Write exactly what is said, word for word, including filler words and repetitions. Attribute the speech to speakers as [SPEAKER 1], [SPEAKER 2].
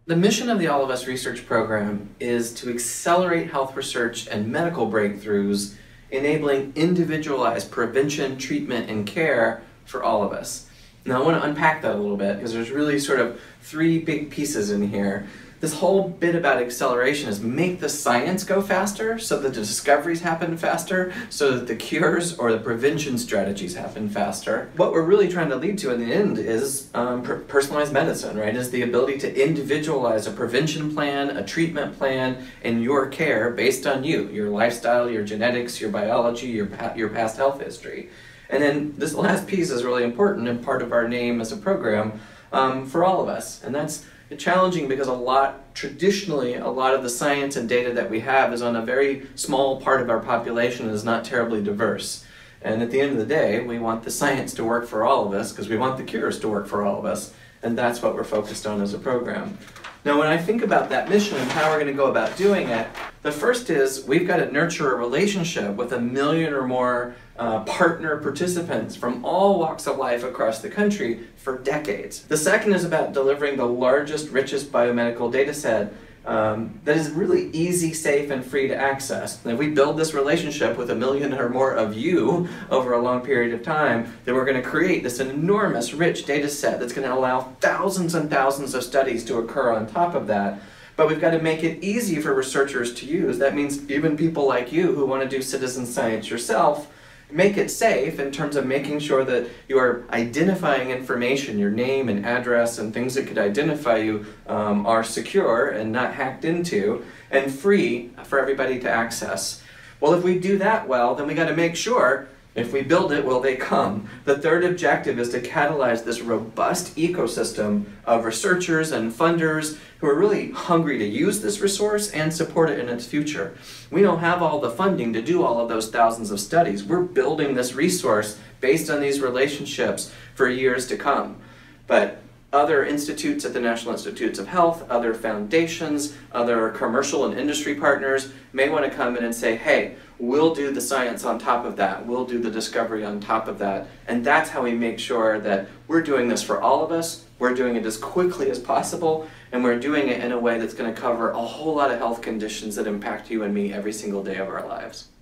[SPEAKER 1] The mission of the All of Us research program is to accelerate health research and medical breakthroughs, enabling individualized prevention, treatment, and care for all of us. Now I want to unpack that a little bit because there's really sort of three big pieces in here. This whole bit about acceleration is make the science go faster so that the discoveries happen faster, so that the cures or the prevention strategies happen faster. What we're really trying to lead to in the end is um, per personalized medicine, right? Is the ability to individualize a prevention plan, a treatment plan, and your care based on you, your lifestyle, your genetics, your biology, your, pa your past health history. And then this last piece is really important and part of our name as a program um, for all of us. And that's challenging because a lot, traditionally, a lot of the science and data that we have is on a very small part of our population and is not terribly diverse. And at the end of the day, we want the science to work for all of us because we want the cures to work for all of us. And that's what we're focused on as a program. Now, when I think about that mission and how we're going to go about doing it, the first is we've got to nurture a relationship with a million or more uh, partner participants from all walks of life across the country for decades. The second is about delivering the largest, richest biomedical data set um, that is really easy, safe, and free to access. And if we build this relationship with a million or more of you over a long period of time, then we're going to create this enormous, rich data set that's going to allow thousands and thousands of studies to occur on top of that. But we've got to make it easy for researchers to use. That means even people like you who want to do citizen science yourself, make it safe in terms of making sure that you are identifying information, your name and address and things that could identify you um, are secure and not hacked into, and free for everybody to access. Well, if we do that well, then we got to make sure if we build it, will they come? The third objective is to catalyze this robust ecosystem of researchers and funders who are really hungry to use this resource and support it in its future. We don't have all the funding to do all of those thousands of studies. We're building this resource based on these relationships for years to come. But other institutes at the National Institutes of Health, other foundations, other commercial and industry partners may want to come in and say, hey, we'll do the science on top of that, we'll do the discovery on top of that, and that's how we make sure that we're doing this for all of us, we're doing it as quickly as possible, and we're doing it in a way that's going to cover a whole lot of health conditions that impact you and me every single day of our lives.